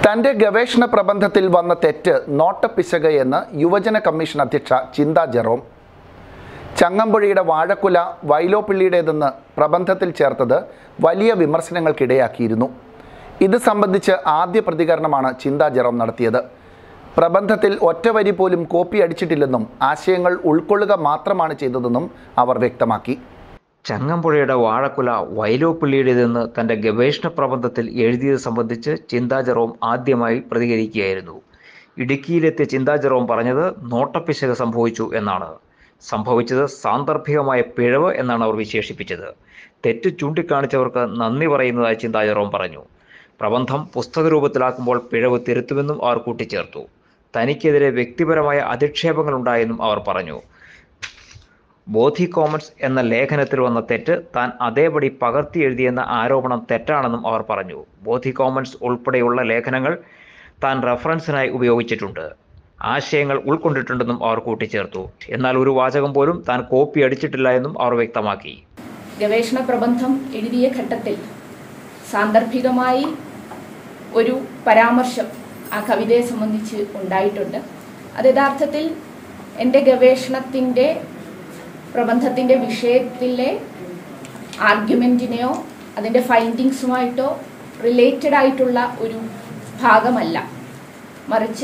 തൻ്റെ ഗവേഷണ പ്രബന്ധത്തിൽ വന്ന തെറ്റ് നോട്ടപ്പിശക് എന്ന് യുവജന കമ്മീഷൻ അധ്യക്ഷ ചിന്താ ജെറോം. ചങ്ങമ്പുഴയുടെ വാഴക്കുല വൈലോപ്പിള്ളിയുടേതെന്ന് പ്രബന്ധത്തിൽ ചേർത്തത് വലിയ വിമർശനങ്ങൾക്കിടയാക്കിയിരുന്നു. ഇത് സംബന്ധിച്ച് ആദ്യ പ്രതികരണമാണ് ചിന്താ ജെറോം നടത്തിയത്. പ്രബന്ധത്തിൽ ഒറ്റ വരി പോലും കോപ്പി അടിച്ചിട്ടില്ലെന്നും ആശയങ്ങൾ ഉൾക്കൊള്ളുക മാത്രമാണ് ചെയ്തതെന്നും അവർ വ്യക്തമാക്കി. ചങ്ങമ്പുഴയുടെ വാഴക്കുല വൈലോപ്പിള്ളിയുടേതെന്ന് തൻ്റെ ഗവേഷണ പ്രബന്ധത്തിൽ എഴുതിയത് സംബന്ധിച്ച് ചിന്താ ജെറോം ആദ്യമായി പ്രതികരിക്കുകയായിരുന്നു. ഇടുക്കിയിലെത്തിയ ചിന്താ ജെറോം പറഞ്ഞത് നോട്ടപ്പിശക് സംഭവിച്ചു എന്നാണ്. സംഭവിച്ചത് സാന്ദർഭികമായ പിഴവ് എന്നാണ് അവർ വിശേഷിപ്പിച്ചത്. തെറ്റ് ചൂണ്ടിക്കാണിച്ചവർക്ക് നന്ദി പറയുന്നതായി ചിന്താ ജെറോം പറഞ്ഞു. പ്രബന്ധം പുസ്തക രൂപത്തിലാക്കുമ്പോൾ പിഴവ് തിരുത്തുമെന്നും അവർ കൂട്ടിച്ചേർത്തു. തനിക്കെതിരെ വ്യക്തിപരമായ അധിക്ഷേപങ്ങളുണ്ടായെന്നും അവർ പറഞ്ഞു. ബോധി കോമൺസ് എന്ന ലേഖനത്തിൽ വന്ന തെറ്റ് താൻ അതേപടി പകർത്തി എഴുതിയെന്ന ആരോപണം തെറ്റാണെന്നും അവർ പറഞ്ഞു. ബോധി കോമൺസ് ഉൾപ്പെടെയുള്ള ലേഖനങ്ങൾ താൻ റെഫറൻസിനായി ഉപയോഗിച്ചിട്ടുണ്ട്, ആശയങ്ങൾ ഉൾക്കൊണ്ടിട്ടുണ്ടെന്നും അവർ കൂട്ടിച്ചേർത്തു. എന്നാൽ ഒരു വാചകം പോലും താൻ കോപ്പി അടിച്ചിട്ടില്ല എന്നും അവർ വ്യക്തമാക്കി. ഗവേഷണ പ്രബന്ധം എഴുതിയ ഘട്ടത്തിൽ സാന്ദർഭികമായി ഒരു പരാമർശം ആ കവിതയെ സംബന്ധിച്ച് ഉണ്ടായിട്ടുണ്ട്. അത് യഥാർത്ഥത്തിൽ എൻ്റെ ഗവേഷണത്തിൻ്റെ പ്രബന്ധത്തിൻ്റെ വിഷയത്തിലെ ആർഗ്യുമെൻറ്റിനെയോ അതിൻ്റെ ഫൈൻഡിങ്സുമായിട്ടോ റിലേറ്റഡ് ആയിട്ടുള്ള ഒരു ഭാഗമല്ല, മറിച്ച്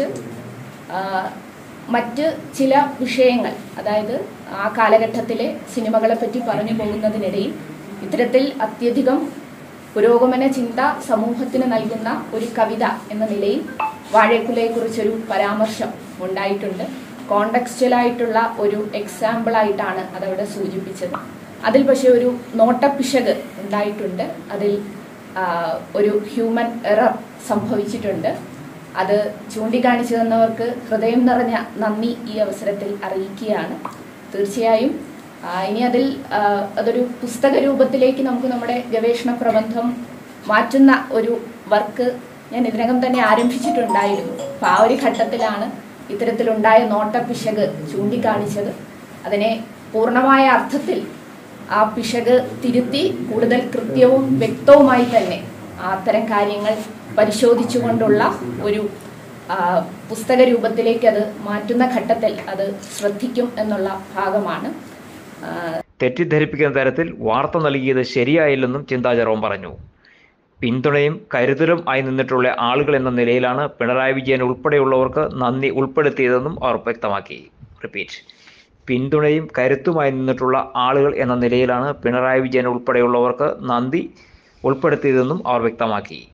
മറ്റ് ചില വിഷയങ്ങൾ, അതായത് ആ കാലഘട്ടത്തിലെ സിനിമകളെ പറ്റി പറഞ്ഞു പോകുന്നതിനിടയിൽ ഇത്തരത്തിൽ അത്യധികം പുരോഗമന ചിന്ത സമൂഹത്തിന് നൽകുന്ന ഒരു കവിത എന്ന നിലയിൽ വാഴക്കുലയെക്കുറിച്ചൊരു പരാമർശം ഉണ്ടായിട്ടുണ്ട്. കോണ്ടക്സ്റ്റലായിട്ടുള്ള ഒരു എക്സാമ്പിളായിട്ടാണ് അതവിടെ സൂചിപ്പിച്ചത്. അതിൽ പക്ഷേ ഒരു നോട്ടപ്പിശക് ഉണ്ടായിട്ടുണ്ട്. അതിൽ ഒരു ഹ്യൂമൻ എറർ സംഭവിച്ചിട്ടുണ്ട്. അത് ചൂണ്ടിക്കാണിച്ചു തന്നവർക്ക് ഹൃദയം നിറഞ്ഞ നന്ദി ഈ അവസരത്തിൽ അറിയിക്കുകയാണ്. തീർച്ചയായും ഇനി അതൊരു പുസ്തക രൂപത്തിലേക്ക് നമുക്ക് നമ്മുടെ ഗവേഷണ പ്രബന്ധം മാറ്റുന്ന ഒരു വർക്ക് ഞാൻ ഇതിനകം തന്നെ ആരംഭിച്ചിട്ടുണ്ടായിരുന്നു. അപ്പോൾ ആ ഒരു ഘട്ടത്തിലാണ് ഇത്തരത്തിലുണ്ടായ നോട്ടപ്പിശക് ചൂണ്ടിക്കാണിച്ചത്. അതിനെ പൂർണ്ണമായ അർത്ഥത്തിൽ ആ പിശക് തിരുത്തി കൂടുതൽ കൃത്യവും വ്യക്തവുമായി തന്നെ അത്തരം കാര്യങ്ങൾ പരിശോധിച്ചുകൊണ്ടുള്ള ഒരു പുസ്തക രൂപത്തിലേക്ക് അത് മാറ്റുന്ന ഘട്ടത്തിൽ അത് ശ്രദ്ധിക്കും എന്നുള്ള ഭാഗമാണ്. തെറ്റിദ്ധരിപ്പിക്കുന്ന തരത്തിൽ വാർത്ത നൽകിയത് ശരിയായില്ലെന്നും ചിന്താ ജെറോം പറഞ്ഞു. പിന്തുണയും കരുതലും ആയി നിന്നിട്ടുള്ള ആളുകൾ എന്ന നിലയിലാണ് പിണറായി വിജയൻ ഉൾപ്പെടെയുള്ളവർക്ക് നന്ദി ഉൾപ്പെടുത്തിയതെന്നും അവർ വ്യക്തമാക്കി. പിന്തുണയും കരുത്തുമായി നിന്നിട്ടുള്ള ആളുകൾ എന്ന നിലയിലാണ് പിണറായി വിജയൻ ഉൾപ്പെടെയുള്ളവർക്ക് നന്ദി ഉൾപ്പെടുത്തിയതെന്നും അവർ വ്യക്തമാക്കി.